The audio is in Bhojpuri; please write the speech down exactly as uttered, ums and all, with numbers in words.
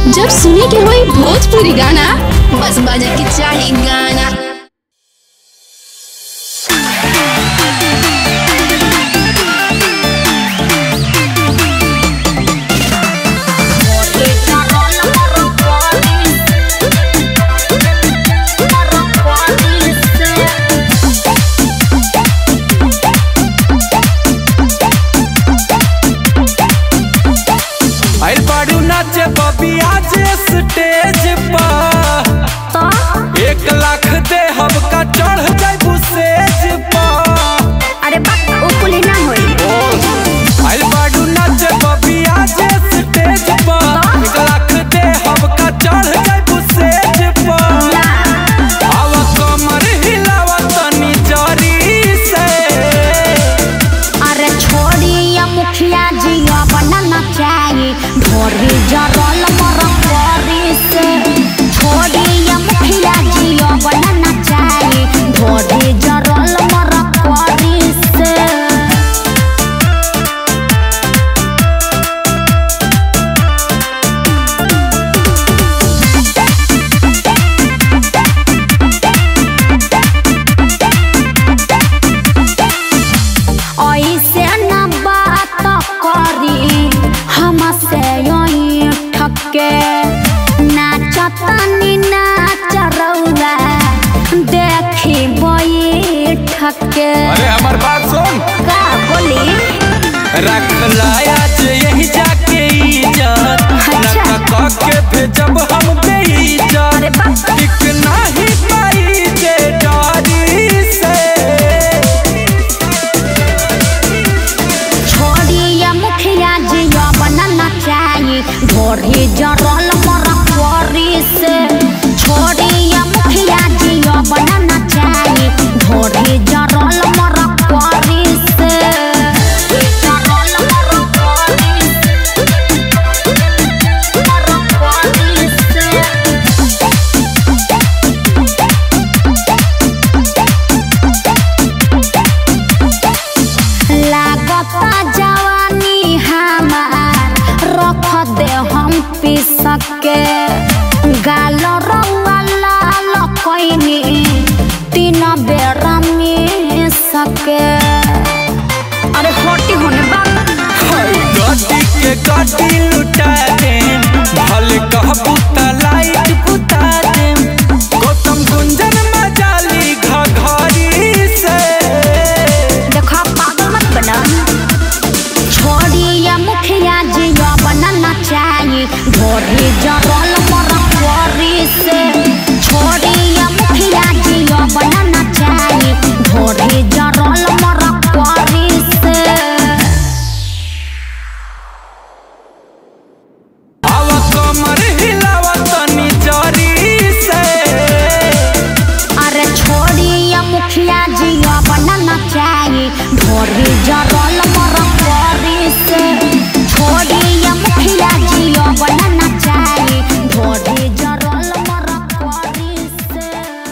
जब सुने के होई भोजपुरी गाना बस बजे के चाही गाना। बबी आज स्टेज पर एक लाख दे हम का चढ़ जाबू सेज पर। अरे बाप उकुली ना होई आइल बाडू नाच बबी आज स्टेज पर एक लाख दे हम का चढ़ जाबू सेज पर। आवा कमर हिलावा तनी जरी से। अरे छोड़ी या मुखिया जी बनना चाहिए ढोरी जरल मरकरी से। छोड़ी या मुखिया जी बनना चाहिए ढोरी जरल मरकरी से। ऐसे न बात करी हमसे यही ठके नाचतनी नाच रउआ देखी बई ठके। अरे हमार बात सुन का बोली रख लाया जे यही जाके इज्जत अच्छा। नका के भेजब हम बेइज्जत टिक नहीं पाई जे डरी से। छोड़ी या मुखिया जी बनना चाहिए ढोरी जरल मरकरी से। छोड़ी या मुखिया जी बनना चाहिए ढोरी जरल मरकरी से। जरल मरकरी मरकरी से। लागता जवानी हमार रख दे हम पिसके गाल रउआ लाल कइनी तीन बेर में सके। अरे होटी होने बाप गड्डी के गड्डी लुटा दे भले कहबू त लाइट बुता